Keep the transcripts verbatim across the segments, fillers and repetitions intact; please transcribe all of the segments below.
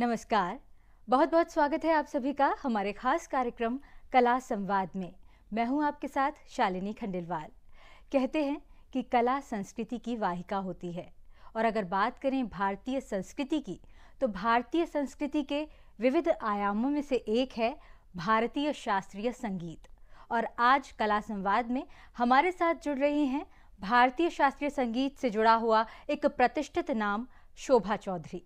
नमस्कार, बहुत बहुत स्वागत है आप सभी का हमारे खास कार्यक्रम कला संवाद में। मैं हूं आपके साथ शालिनी खंडेलवाल। कहते हैं कि कला संस्कृति की वाहिका होती है और अगर बात करें भारतीय संस्कृति की तो भारतीय संस्कृति के विविध आयामों में से एक है भारतीय शास्त्रीय संगीत। और आज कला संवाद में हमारे साथ जुड़ रही हैं भारतीय शास्त्रीय संगीत से जुड़ा हुआ एक प्रतिष्ठित नाम शोभा चौधरी।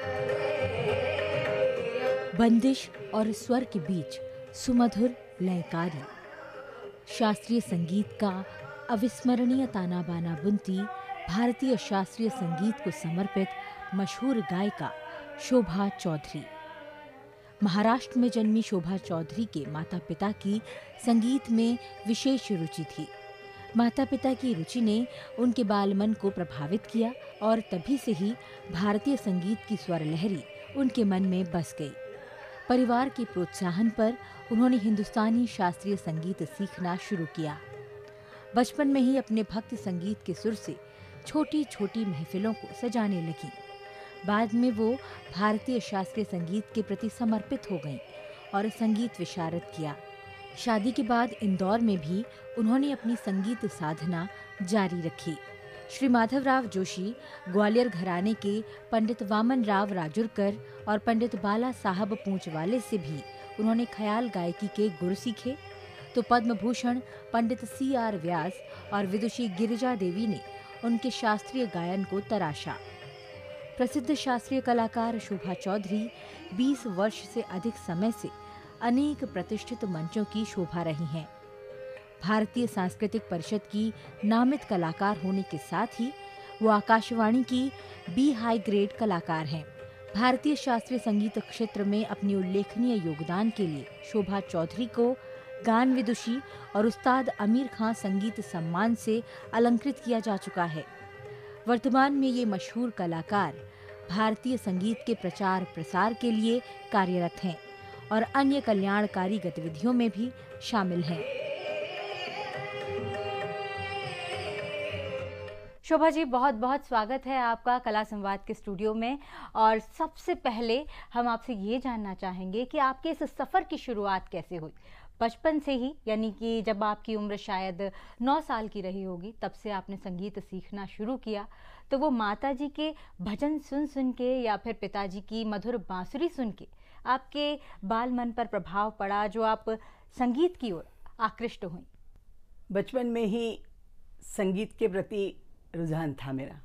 बंदिश और स्वर के बीच सुमधुर लयकारी शास्त्रीय संगीत का अविस्मरणीय ताना बाना बुनती भारतीय शास्त्रीय संगीत को समर्पित मशहूर गायिका शोभा चौधरी। महाराष्ट्र में जन्मी शोभा चौधरी के माता पिता की संगीत में विशेष रुचि थी। माता पिता की रुचि ने उनके बाल मन को प्रभावित किया और तभी से ही भारतीय संगीत की स्वर लहरी उनके मन में बस गई। परिवार के प्रोत्साहन पर उन्होंने हिंदुस्तानी शास्त्रीय संगीत सीखना शुरू किया। बचपन में ही अपने भक्ति संगीत के सुर से छोटी छोटी महफिलों को सजाने लगी। बाद में वो भारतीय शास्त्रीय संगीत के प्रति समर्पित हो गईं और संगीत विशारद किया। शादी के बाद इंदौर में भी उन्होंने अपनी संगीत साधना जारी रखी। श्री माधवराव जोशी ग्वालियर घराने के पंडित वामन राव राजुरकर और पंडित बाला साहब पूंचवाले से भी उन्होंने ख्याल गायकी के गुर सीखे, तो पद्म भूषण पंडित सी आर व्यास और विदुषी गिरिजा देवी ने उनके शास्त्रीय गायन को तराशा। प्रसिद्ध शास्त्रीय कलाकार शोभा चौधरी बीस वर्ष से अधिक समय से अनेक प्रतिष्ठित मंचों की शोभा रही हैं। भारतीय सांस्कृतिक परिषद की नामित कलाकार होने के साथ ही वो आकाशवाणी की बी हाई ग्रेड कलाकार हैं। भारतीय शास्त्रीय संगीत क्षेत्र में अपने उल्लेखनीय योगदान के लिए शोभा चौधरी को गान विदुषी और उस्ताद आमिर खां संगीत सम्मान से अलंकृत किया जा चुका है। वर्तमान में ये मशहूर कलाकार भारतीय संगीत के प्रचार प्रसार के लिए कार्यरत हैं और अन्य कल्याणकारी गतिविधियों में भी शामिल हैं। शोभा जी, बहुत बहुत स्वागत है आपका कला संवाद के स्टूडियो में। और सबसे पहले हम आपसे ये जानना चाहेंगे कि आपके इस सफ़र की शुरुआत कैसे हुई। बचपन से ही, यानी कि जब आपकी उम्र शायद नौ साल की रही होगी, तब से आपने संगीत सीखना शुरू किया। तो वो माताजी के भजन सुन सुन के या फिर पिताजी की मधुर बांसुरी सुन के आपके बाल मन पर प्रभाव पड़ा जो आप संगीत की ओर आकृष्ट हुई? बचपन में ही संगीत के प्रति रुझान था मेरा।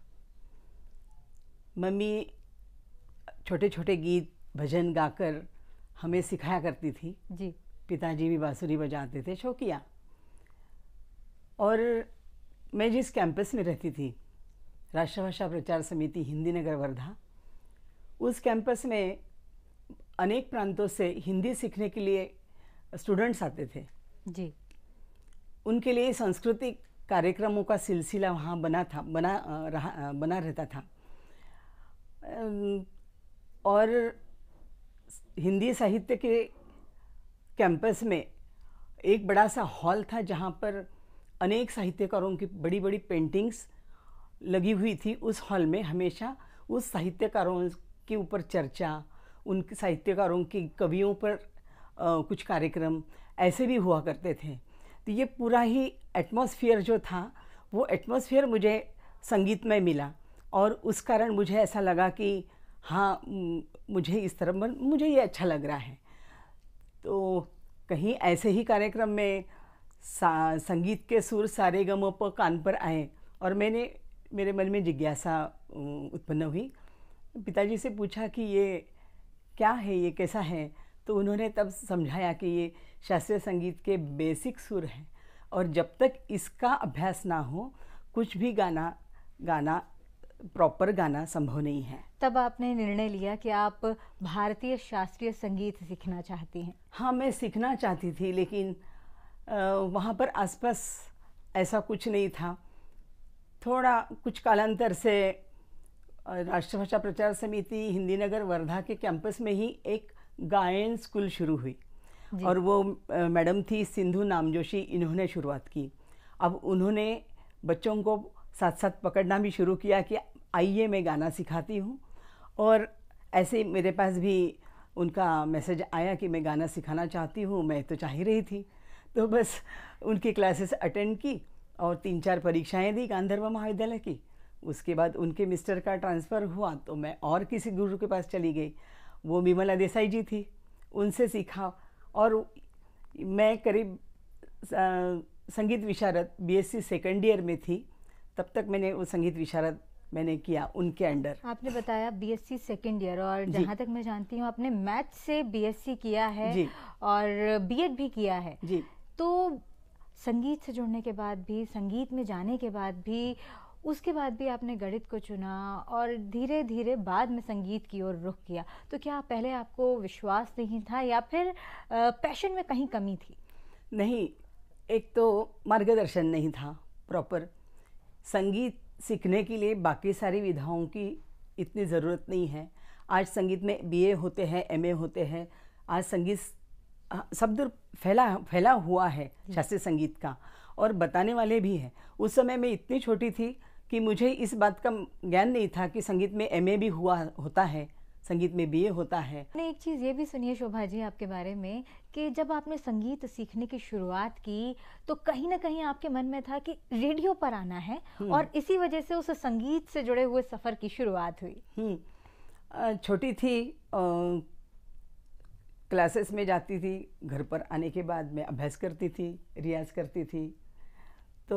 मम्मी छोटे छोटे गीत भजन गाकर हमें सिखाया करती थी जी। पिताजी भी बांसुरी बजाते थे, शौकिया। और मैं जिस कैंपस में रहती थी, राष्ट्रभाषा प्रचार समिति हिंदी नगर वर्धा, उस कैंपस में अनेक प्रांतों से हिंदी सीखने के लिए स्टूडेंट्स आते थे जी। उनके लिए सांस्कृतिक कार्यक्रमों का सिलसिला वहाँ बना था बना रहा बना रहता था। और हिंदी साहित्य के कैंपस में एक बड़ा सा हॉल था जहाँ पर अनेक साहित्यकारों की बड़ी बड़ी पेंटिंग्स लगी हुई थी। उस हॉल में हमेशा उस साहित्यकारों के ऊपर चर्चा, उन साहित्यकारों की कवियों पर आ, कुछ कार्यक्रम ऐसे भी हुआ करते थे। तो ये पूरा ही एटमॉस्फेयर जो था, वो एटमॉस्फेयर मुझे संगीत में मिला और उस कारण मुझे ऐसा लगा कि हाँ, मुझे इस तरह मुझे ये अच्छा लग रहा है। तो कहीं ऐसे ही कार्यक्रम में संगीत के सुर सारे गम प कान पर आए और मैंने मेरे मन में जिज्ञासा उत्पन्न हुई। पिताजी से पूछा कि ये क्या है, ये कैसा है? तो उन्होंने तब समझाया कि ये शास्त्रीय संगीत के बेसिक सुर हैं और जब तक इसका अभ्यास ना हो कुछ भी गाना गाना प्रॉपर गाना संभव नहीं है। तब आपने निर्णय लिया कि आप भारतीय शास्त्रीय संगीत सीखना चाहती हैं? हाँ, मैं सीखना चाहती थी, लेकिन वहाँ पर आसपास ऐसा कुछ नहीं था। थोड़ा कुछ कालांतर से राष्ट्रभाषा प्रचार समिति हिंदी नगर वर्धा के कैंपस में ही एक गायन स्कूल शुरू हुई और वो मैडम थी सिंधु नामजोशी, इन्होंने शुरुआत की। अब उन्होंने बच्चों को साथ साथ पकड़ना भी शुरू किया कि आइए मैं गाना सिखाती हूँ। और ऐसे ही मेरे पास भी उनका मैसेज आया कि मैं गाना सिखाना चाहती हूँ, मैं तो चाह ही रही थी। तो बस उनकी क्लासेस अटेंड की और तीन चार परीक्षाएं दी गांधर्व महाविद्यालय की। उसके बाद उनके मिस्टर का ट्रांसफ़र हुआ तो मैं और किसी गुरु के पास चली गई, वो विमला देसाई जी थी, उनसे सीखा। और मैं करीब संगीत विशारद बीएससी सेकंड ईयर में थी, तब तक मैंने वो संगीत विशारद मैंने किया उनके अंडर। आपने बताया बीएससी सेकंड ईयर, और जहाँ तक मैं जानती हूँ आपने मैथ से बीएससी किया है जी। और बीएड भी किया है जी। तो संगीत से जुड़ने के बाद भी, संगीत में जाने के बाद भी, उसके बाद भी आपने गणित को चुना और धीरे धीरे बाद में संगीत की ओर रुख किया। तो क्या पहले आपको विश्वास नहीं था या फिर पैशन में कहीं कमी थी? नहीं, एक तो मार्गदर्शन नहीं था प्रॉपर। संगीत सीखने के लिए बाकी सारी विधाओं की इतनी ज़रूरत नहीं है। आज संगीत में बीए होते हैं, एमए होते हैं। आज संगीत शब्द फैला फैला हुआ है शास्त्रीय संगीत का, और बताने वाले भी हैं। उस समय मैं इतनी छोटी थी कि मुझे इस बात का ज्ञान नहीं था कि संगीत में एमए भी हुआ होता है, संगीत में बीए होता है। मैंने एक चीज़ ये भी सुनी है शोभा जी आपके बारे में कि जब आपने संगीत सीखने की शुरुआत की तो कहीं ना कहीं आपके मन में था कि रेडियो पर आना है, और इसी वजह से उस संगीत से जुड़े हुए सफ़र की शुरुआत हुई। छोटी थी, क्लासेस में जाती थी, घर पर आने के बाद मैं अभ्यास करती थी, रियाज करती थी। तो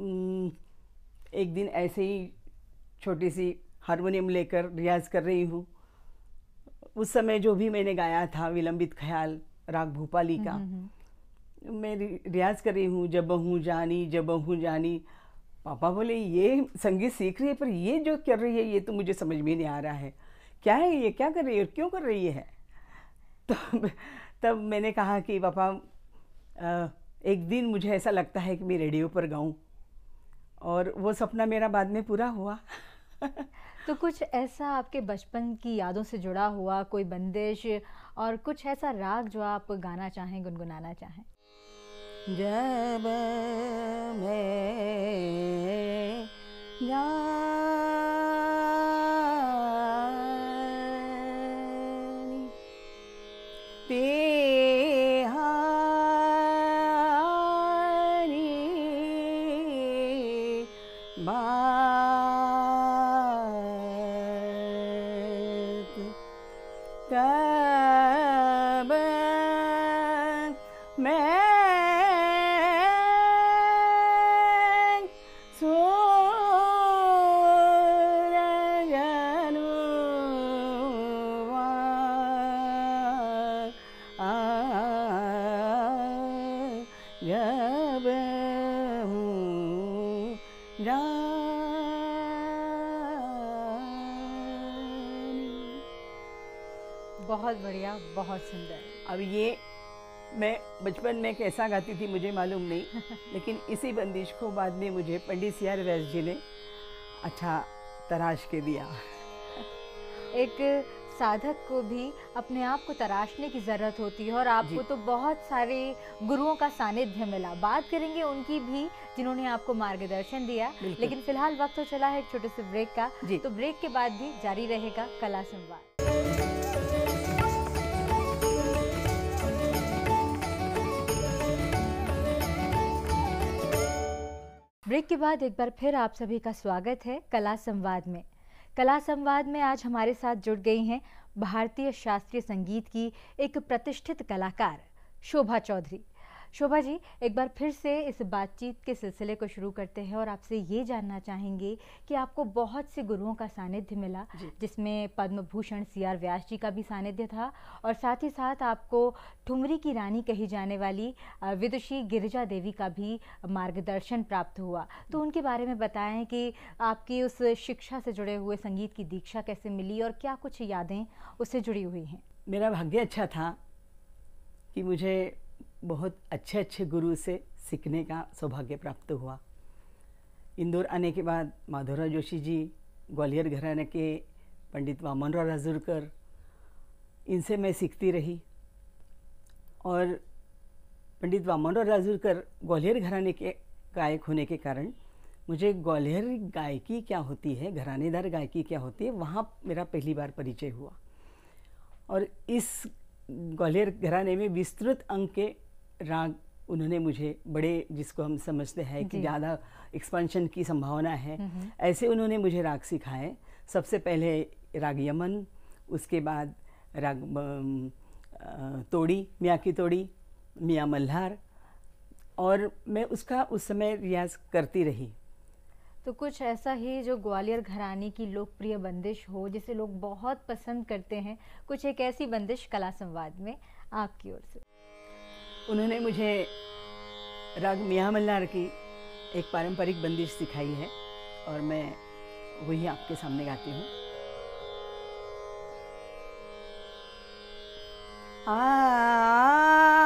एक दिन ऐसे ही छोटी सी हारमोनियम लेकर रियाज कर रही हूँ। उस समय जो भी मैंने गाया था विलंबित ख्याल राग भूपाली का, मैं रियाज कर रही हूँ, जब हूँ जानी जब हूँ जानी। पापा बोले ये संगीत सीख रही है, पर ये जो कर रही है ये तो मुझे समझ में नहीं आ रहा है, क्या है ये, क्या कर रही है, क्यों कर रही है। तो तब मैंने कहा कि पापा एक दिन मुझे ऐसा लगता है कि मैं रेडियो पर गाऊं, और वो सपना मेरा बाद में पूरा हुआ। तो कुछ ऐसा आपके बचपन की यादों से जुड़ा हुआ कोई बंदिश और कुछ ऐसा राग जो आप गाना चाहें, गुनगुनाना चाहें? जब मैं बहुत बढ़िया, बहुत सुंदर। अब ये मैं बचपन में कैसा गाती थी मुझे मालूम नहीं, लेकिन इसी बंदिश को बाद में मुझे पंडित सी आर व्यास जी ने अच्छा तराश के दिया। एक साधक को भी अपने आप को तराशने की ज़रूरत होती है, और आपको तो बहुत सारे गुरुओं का सानिध्य मिला। बात करेंगे उनकी भी जिन्होंने आपको मार्गदर्शन दिया, लेकिन फिलहाल वक्त तो चला है एक छोटे से ब्रेक का, तो ब्रेक के बाद भी जारी रहेगा कला संवाद। ब्रेक के बाद एक बार फिर आप सभी का स्वागत है कला संवाद में। कला संवाद में आज हमारे साथ जुड़ गई हैं भारतीय शास्त्रीय संगीत की एक प्रतिष्ठित कलाकार शोभा चौधरी। शोभा जी, एक बार फिर से इस बातचीत के सिलसिले को शुरू करते हैं और आपसे ये जानना चाहेंगे कि आपको बहुत से गुरुओं का सानिध्य मिला, जिसमें पद्म भूषण सी आर व्यास जी का भी सानिध्य था, और साथ ही साथ आपको ठुमरी की रानी कही जाने वाली विदुषी गिरिजा देवी का भी मार्गदर्शन प्राप्त हुआ। तो उनके बारे में बताएं कि आपकी उस शिक्षा से जुड़े हुए संगीत की दीक्षा कैसे मिली और क्या कुछ यादें उससे जुड़ी हुई हैं। मेरा भाग्य अच्छा था कि मुझे बहुत अच्छे अच्छे गुरु से सीखने का सौभाग्य प्राप्त हुआ। इंदौर आने के बाद माधवराव जोशी जी, ग्वालियर घराने के पंडित वामनराव राजूरकर, इनसे मैं सीखती रही। और पंडित वामनराव राजूरकर ग्वालियर घराने के गायक होने के कारण मुझे ग्वालियर गायकी क्या होती है, घरानेदार गायकी क्या होती है, वहाँ मेरा पहली बार परिचय हुआ। और इस ग्वालियर घराने में विस्तृत अंक के राग उन्होंने मुझे बड़े, जिसको हम समझते हैं कि ज़्यादा एक्सपेंशन की संभावना है, ऐसे उन्होंने मुझे राग सिखाए। सबसे पहले राग यमन, उसके बाद राग तोड़ी, मियाँ की तोड़ी, मियाँ मल्हार, और मैं उसका उस समय रियाज करती रही। तो कुछ ऐसा ही जो ग्वालियर घराने की लोकप्रिय बंदिश हो, जिसे लोग बहुत पसंद करते हैं, कुछ एक ऐसी बंदिश कला संवाद में आपकी ओर से। उन्होंने मुझे राग मियाँ मल्हार की एक पारंपरिक बंदिश सिखाई है और मैं वही आपके सामने गाती हूँ। आ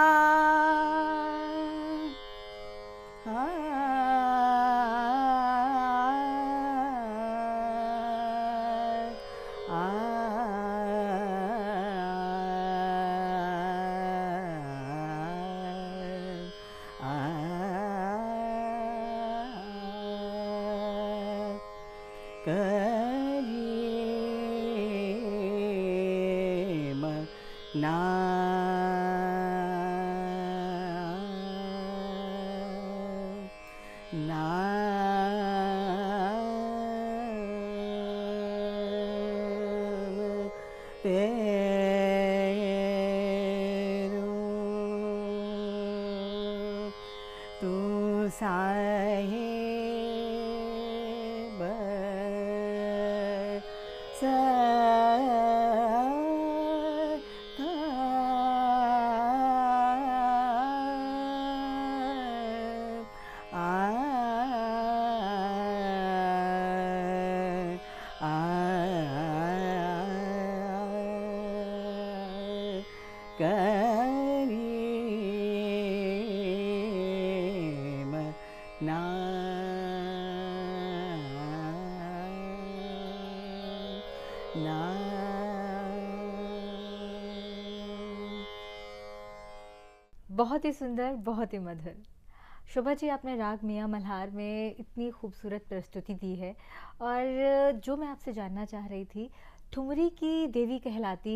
बहुत ही सुंदर, बहुत ही मधुर। शोभा जी, आपने राग मियाँ मल्हार में इतनी खूबसूरत प्रस्तुति दी है, और जो मैं आपसे जानना चाह रही थी, ठुमरी की देवी कहलाती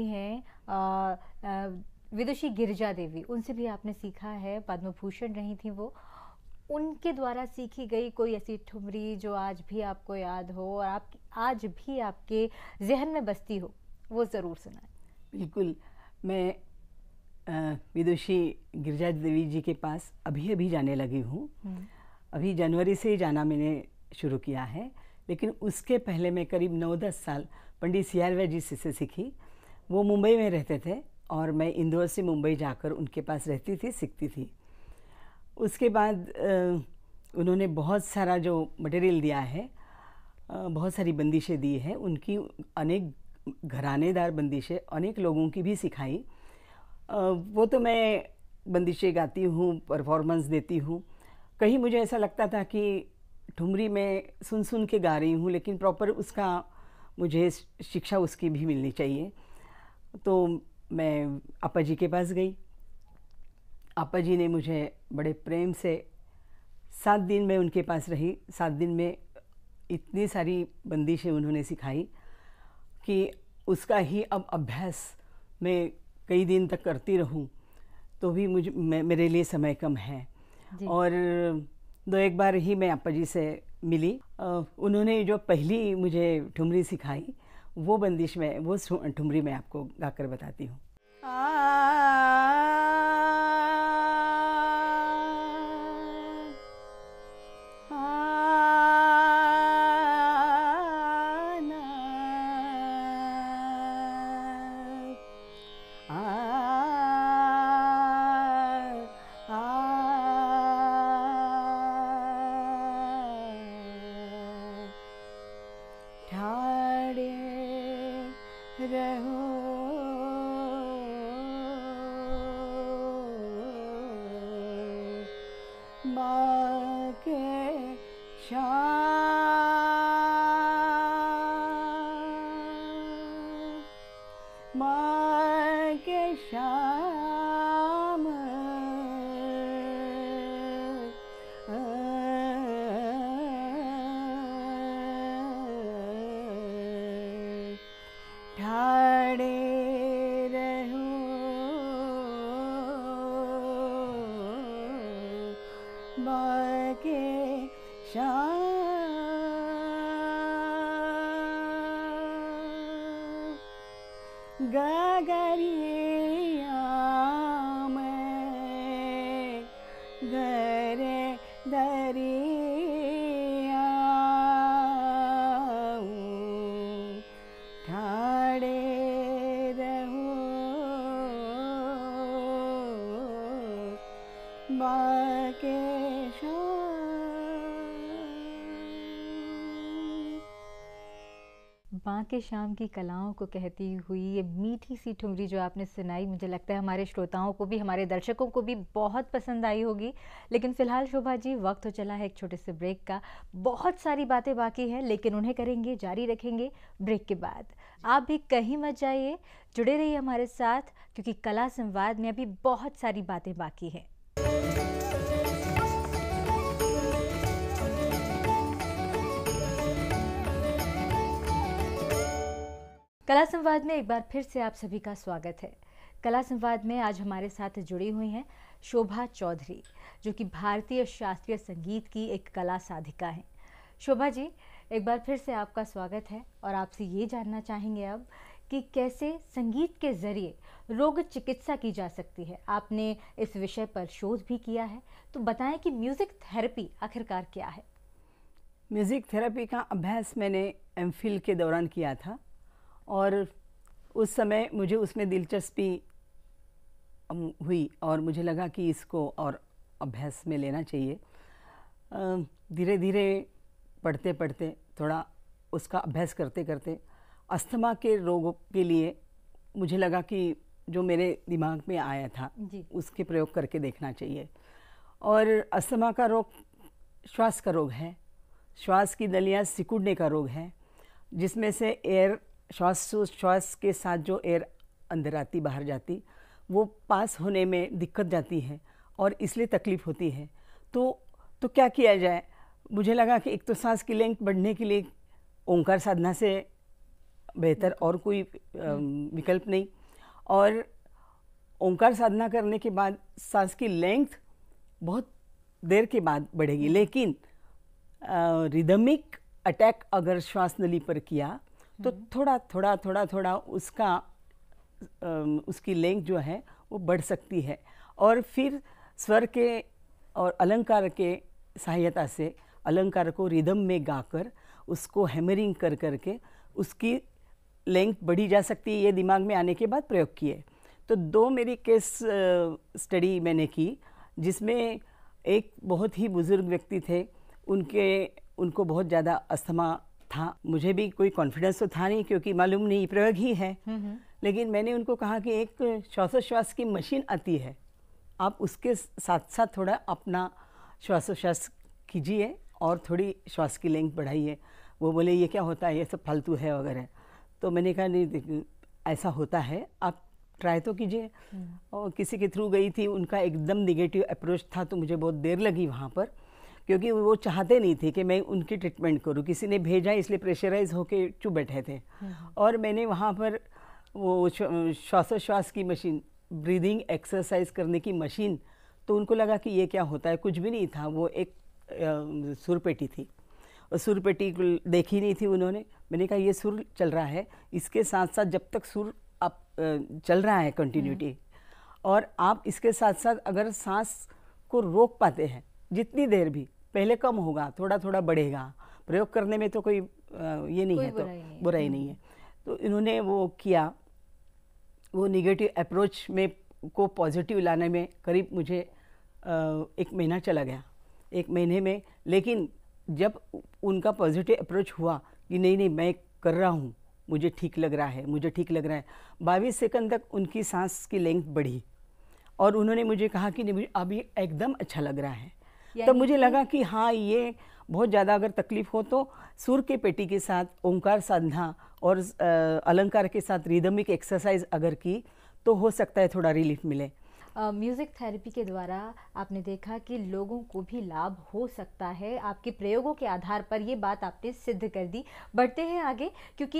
हैं विदुषी गिरिजा देवी, उनसे भी आपने सीखा है, पद्म भूषण रही थी वो, उनके द्वारा सीखी गई कोई ऐसी ठुमरी जो आज भी आपको याद हो और आप आज भी आपके जहन में बसती हो, वो ज़रूर सुनाएं। बिल्कुल, मैं विदुषी गिरिजा देवी जी के पास अभी अभी जाने लगी हूँ। अभी जनवरी से ही जाना मैंने शुरू किया है, लेकिन उसके पहले मैं करीब नौ दस साल पंडित सी आर वैद्य जी से सीखी। वो मुंबई में रहते थे और मैं इंदौर से मुंबई जाकर उनके पास रहती थी, सीखती थी। उसके बाद उन्होंने बहुत सारा जो मटेरियल दिया है, बहुत सारी बंदिशें दी हैं, उनकी अनेक घरानेदार बंदिशें अनेक लोगों की भी सिखाई। वो तो मैं बंदिशें गाती हूँ, परफॉर्मेंस देती हूँ। कहीं मुझे ऐसा लगता था कि ठुमरी में सुन सुन के गा रही हूँ, लेकिन प्रॉपर उसका मुझे शिक्षा उसकी भी मिलनी चाहिए। तो मैं आपा जी के पास गई। आपा जी ने मुझे बड़े प्रेम से, सात दिन मैं उनके पास रही। सात दिन में इतनी सारी बंदिशें उन्होंने सिखाई कि उसका ही अब अभ्यास मैं कई दिन तक करती रहूं तो भी मुझे मेरे लिए समय कम है। और दो एक बार ही मैं आपा जी से मिली। उन्होंने जो पहली मुझे ठुमरी सिखाई, वो बंदिश में, वो ठुमरी मैं आपको गाकर बताती हूँ। ठाड़े बाके शाम गगरिया में गरे दरिया ठाड़े रहो बाके माँ के शाम की कलाओं को कहती हुई ये मीठी सी ठुमरी जो आपने सुनाई, मुझे लगता है हमारे श्रोताओं को भी, हमारे दर्शकों को भी बहुत पसंद आई होगी। लेकिन फ़िलहाल शोभा जी, वक्त तो चला है एक छोटे से ब्रेक का। बहुत सारी बातें बाकी हैं, लेकिन उन्हें करेंगे, जारी रखेंगे ब्रेक के बाद। आप भी कहीं मत जाइए, जुड़े रहिए हमारे साथ, क्योंकि कला संवाद में अभी बहुत सारी बातें बाकी हैं। कला संवाद में एक बार फिर से आप सभी का स्वागत है। कला संवाद में आज हमारे साथ जुड़ी हुई हैं शोभा चौधरी, जो कि भारतीय शास्त्रीय संगीत की एक कला साधिका हैं। शोभा जी, एक बार फिर से आपका स्वागत है और आपसे ये जानना चाहेंगे अब कि कैसे संगीत के ज़रिए रोग चिकित्सा की जा सकती है। आपने इस विषय पर शोध भी किया है, तो बताएं कि म्यूज़िक थेरेपी आखिरकार क्या है। म्यूज़िक थेरेपी का अभ्यास मैंने एम फिल के दौरान किया था और उस समय मुझे उसमें दिलचस्पी हुई और मुझे लगा कि इसको और अभ्यास में लेना चाहिए। धीरे धीरे पढ़ते पढ़ते, थोड़ा उसका अभ्यास करते करते अस्थमा के रोगों के लिए मुझे लगा कि जो मेरे दिमाग में आया था उसके प्रयोग करके देखना चाहिए। और अस्थमा का रोग श्वास का रोग है, श्वास की नलियाँ सिकुड़ने का रोग है, जिसमें से एयर श्वास श्वास के साथ जो एयर अंदर आती बाहर जाती वो पास होने में दिक्कत जाती है और इसलिए तकलीफ़ होती है। तो तो क्या किया जाए? मुझे लगा कि एक तो सांस की लेंथ बढ़ने के लिए ओंकार साधना से बेहतर और कोई विकल्प नहीं, और ओंकार साधना करने के बाद सांस की लेंथ बहुत देर के बाद बढ़ेगी, लेकिन रिदमिक अटैक अगर श्वास नली पर किया तो थोड़ा थोड़ा थोड़ा थोड़ा उसका उसकी लेंथ जो है वो बढ़ सकती है। और फिर स्वर के और अलंकार के सहायता से अलंकार को रिदम में गाकर उसको हैमरिंग कर करके उसकी लेंथ बढ़ी जा सकती है। ये दिमाग में आने के बाद प्रयोग किए। तो दो मेरी केस स्टडी मैंने की, जिसमें एक बहुत ही बुज़ुर्ग व्यक्ति थे, उनके उनको बहुत ज़्यादा अस्थमा था। मुझे भी कोई कॉन्फिडेंस तो था नहीं, क्योंकि मालूम नहीं प्रयोग ही है। लेकिन मैंने उनको कहा कि एक श्वासोश्वास की मशीन आती है, आप उसके साथ साथ थोड़ा अपना श्वासोश्वास कीजिए और थोड़ी श्वास की लेंथ बढ़ाइए। वो बोले ये क्या होता है, ये सब फालतू है वगैरह। तो मैंने कहा नहीं, ऐसा होता है, आप ट्राई तो कीजिए। और किसी के थ्रू गई थी, उनका एकदम निगेटिव अप्रोच था, तो मुझे बहुत देर लगी वहाँ पर, क्योंकि वो चाहते नहीं थे कि मैं उनकी ट्रीटमेंट करूं। किसी ने भेजा, इसलिए प्रेशराइज होके चुप बैठे थे। और मैंने वहाँ पर वो श्वासोश्वास की मशीन, ब्रीदिंग एक्सरसाइज करने की मशीन, तो उनको लगा कि ये क्या होता है। कुछ भी नहीं था, वो एक सुर पेटी थी। और सुर पेटी देखी नहीं थी उन्होंने। मैंने कहा ये सुर चल रहा है, इसके साथ साथ जब तक सुर आप चल रहा है कंटिन्यूटी, और आप इसके साथ साथ अगर सांस को रोक पाते हैं जितनी देर भी, पहले कम होगा, थोड़ा थोड़ा बढ़ेगा। प्रयोग करने में तो कोई ये नहीं है, तो बुराई नहीं है। तो इन्होंने वो किया। वो निगेटिव अप्रोच में को पॉजिटिव लाने में करीब मुझे एक महीना चला गया, एक महीने में। लेकिन जब उनका पॉजिटिव अप्रोच हुआ कि नहीं नहीं मैं कर रहा हूँ, मुझे ठीक लग रहा है, मुझे ठीक लग रहा है, बाईस सेकंड तक उनकी सांस की लेंथ बढ़ी और उन्होंने मुझे कहा कि नहीं मुझे अभी एकदम अच्छा लग रहा है। तब मुझे लगा कि हाँ, ये बहुत ज़्यादा अगर तकलीफ हो तो सुर के पेटी के साथ ओंकार साधना और अलंकार के साथ रिदमिक एक्सरसाइज अगर की तो हो सकता है थोड़ा रिलीफ मिले। म्यूज़िक uh, थेरेपी के द्वारा आपने देखा कि लोगों को भी लाभ हो सकता है। आपके प्रयोगों के आधार पर ये बात आपने सिद्ध कर दी। बढ़ते हैं आगे, क्योंकि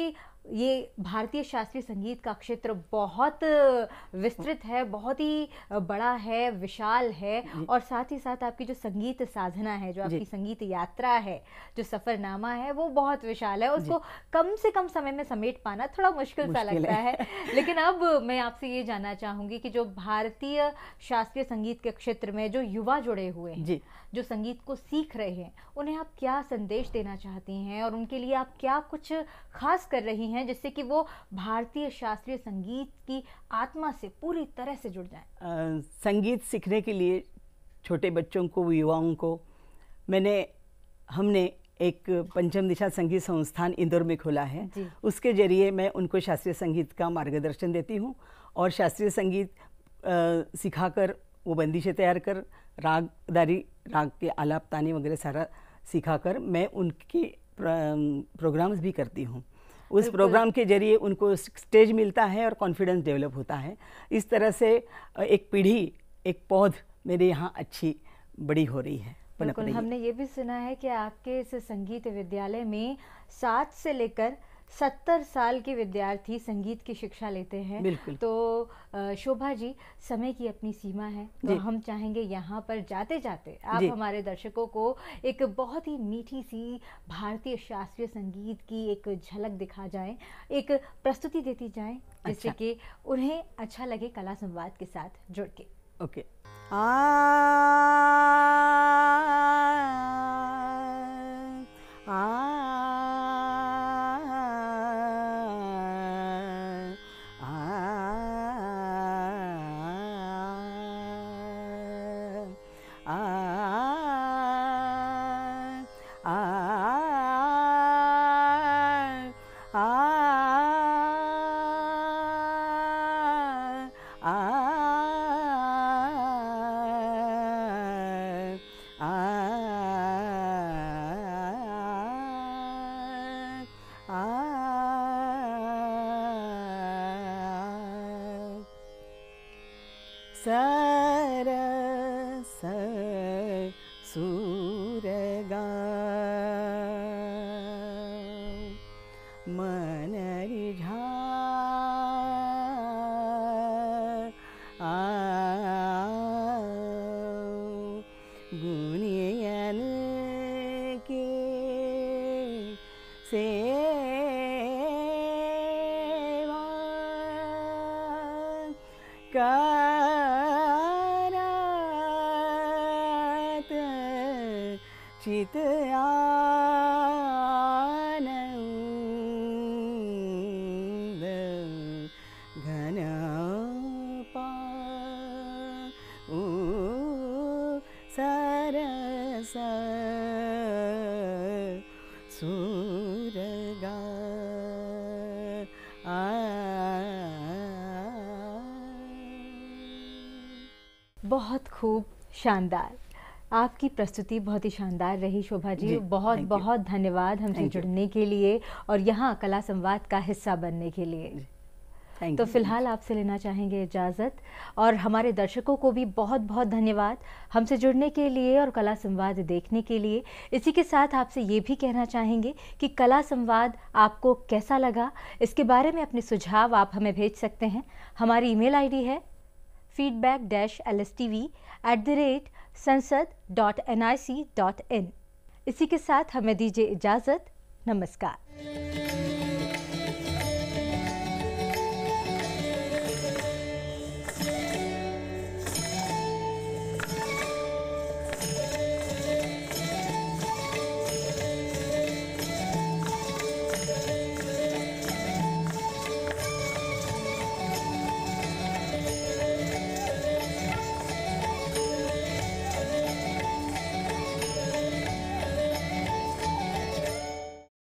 ये भारतीय शास्त्रीय संगीत का क्षेत्र बहुत विस्तृत है, बहुत ही बड़ा है, विशाल है, और साथ ही साथ आपकी जो संगीत साधना है, जो आपकी संगीत यात्रा है, जो सफ़रनामा है, वो बहुत विशाल है। उसको कम से कम समय में समेट पाना थोड़ा मुश्किल सा लगता है, है। लेकिन अब मैं आपसे ये जानना चाहूँगी कि जो भारतीय शास्त्रीय संगीत के क्षेत्र में जो युवा जुड़े हुए हैं, जो संगीत को सीख रहे हैं, उन्हें आप क्या संदेश देना चाहती हैं, और उनके लिए आप क्या कुछ खास कर रही हैं जिससे कि वो भारतीय शास्त्रीय संगीत की आत्मा से पूरी तरह से जुड़ जाएं? संगीत सीखने के लिए छोटे बच्चों को, युवाओं को मैंने हमने एक पंचम दिशा संगीत संस्थान इंदौर में खोला है। उसके जरिए मैं उनको शास्त्रीय संगीत का मार्गदर्शन देती हूँ, और शास्त्रीय संगीत सिखाकर, वो बंदिशें तैयार कर, रागदारी, राग के आलाप, ताने वगैरह सारा सिखाकर मैं उनकी प्रोग्राम्स भी करती हूँ। उस प्रोग्राम के जरिए उनको स्टेज मिलता है और कॉन्फिडेंस डेवलप होता है। इस तरह से एक पीढ़ी, एक पौध मेरे यहाँ अच्छी बड़ी हो रही है। बिल्कुल, हमने ये भी सुना है कि आपके इस संगीत विद्यालय में सात से लेकर सत्तर साल के विद्यार्थी संगीत की शिक्षा लेते हैं। बिल्कुल। तो शोभा जी, समय की अपनी सीमा है, तो हम चाहेंगे यहाँ पर जाते जाते आप हमारे दर्शकों को एक बहुत ही मीठी सी भारतीय शास्त्रीय संगीत की एक झलक दिखा जाएं, एक प्रस्तुति देती जाएं, जिससे कि उन्हें अच्छा लगे कला संवाद के साथ जुड़ के। ओके। आ आ सरस सूरगा मन रिझा गुनियन के सेवा का चित आनंद घन पाऊ सरस सूरगा। बहुत खूब, शानदार। आपकी प्रस्तुति बहुत ही शानदार रही शोभा जी, जी बहुत बहुत धन्यवाद हमसे जुड़ने के लिए और यहाँ कला संवाद का हिस्सा बनने के लिए। तो फिलहाल आपसे लेना चाहेंगे इजाज़त, और हमारे दर्शकों को भी बहुत बहुत धन्यवाद हमसे जुड़ने के लिए और कला संवाद देखने के लिए। इसी के साथ आपसे ये भी कहना चाहेंगे कि कला संवाद आपको कैसा लगा, इसके बारे में अपने सुझाव आप हमें भेज सकते हैं। हमारी ईमेल आईडी है feedback dash L S T V at the rate Sansad dot N I C dot in. इसी के साथ हमें दीजिए इजाज़त। नमस्कार।